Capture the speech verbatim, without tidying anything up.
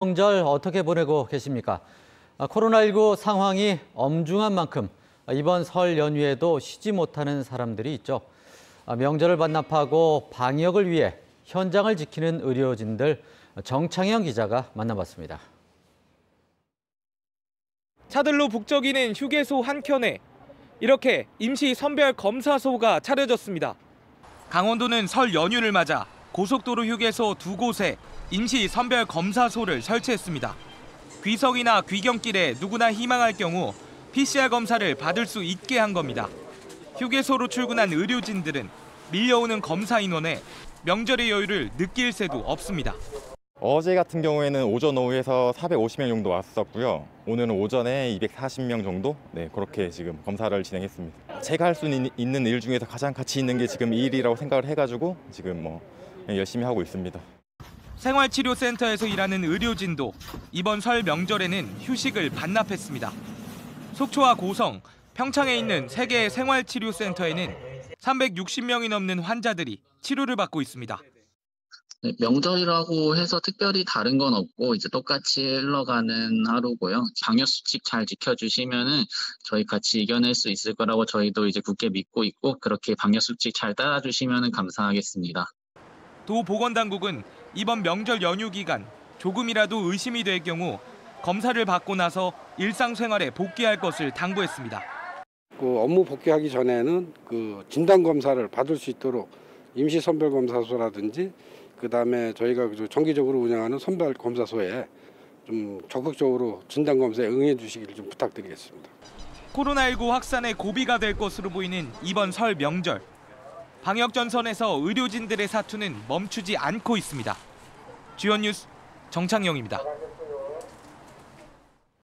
명절 어떻게 보내고 계십니까? 코로나십구 상황이 엄중한 만큼 이번 설 연휴에도 쉬지 못하는 사람들이 있죠. 명절을 반납하고 방역을 위해 현장을 지키는 의료진들 정창영 기자가 만나봤습니다. 차들로 북적이는 휴게소 한켠에 이렇게 임시 선별 검사소가 차려졌습니다. 강원도는 설 연휴를 맞아 고속도로 휴게소 두 곳에 임시 선별 검사소를 설치했습니다. 귀성이나 귀경길에 누구나 희망할 경우 피씨알 검사를 받을 수 있게 한 겁니다. 휴게소로 출근한 의료진들은 밀려오는 검사 인원에 명절의 여유를 느낄 새도 없습니다. 어제 같은 경우에는 오전 오후에서 사백오십 명 정도 왔었고요. 오늘은 오전에 이백사십 명 정도 네, 그렇게 지금 검사를 진행했습니다. 제가 할 수 있는 일 중에서 가장 가치 있는 게 지금 이 일이라고 생각을 해가지고 지금 뭐 열심히 하고 있습니다. 생활치료센터에서 일하는 의료진도 이번 설 명절에는 휴식을 반납했습니다. 속초와 고성, 평창에 있는 세 개의 생활치료센터에는 삼백육십 명이 넘는 환자들이 치료를 받고 있습니다. 네, 명절이라고 해서 특별히 다른 건 없고 이제 똑같이 흘러가는 하루고요. 방역 수칙 잘 지켜주시면은 저희 같이 이겨낼 수 있을 거라고 저희도 이제 굳게 믿고 있고 그렇게 방역 수칙 잘 따라주시면은 감사하겠습니다. 도 보건당국은 이번 명절 연휴 기간 조금이라도 의심이 될 경우 검사를 받고 나서 일상생활에 복귀할 것을 당부했습니다. 그 업무 복귀하기 전에는 그 진단 검사를 받을 수 있도록 임시 선별 검사소라든지 그다음에 저희가 정기적으로 운영하는 선별 검사소에 좀 적극적으로 진단 검사에 응해 주시기를 좀 부탁드리겠습니다. 코로나십구 확산의 고비가 될 것으로 보이는 이번 설 명절. 방역 전선에서 의료진들의 사투는 멈추지 않고 있습니다. 주연 뉴스 정창영입니다.